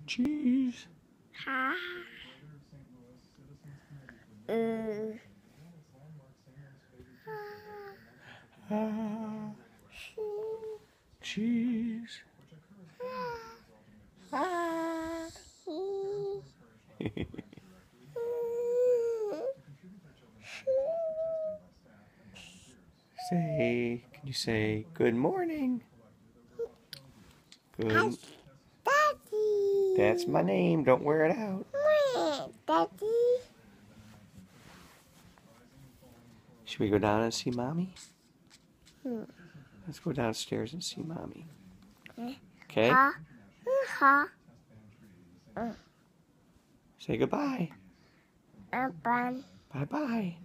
Cheese. Ha. Ah. Cheese. Ah. Can you say good morning? Good. Daddy. That's my name. Don't wear it out. Daddy. Should we go down and see Mommy? Let's go downstairs and see Mommy. Okay? Ha. Say goodbye. Bye. Bye-bye.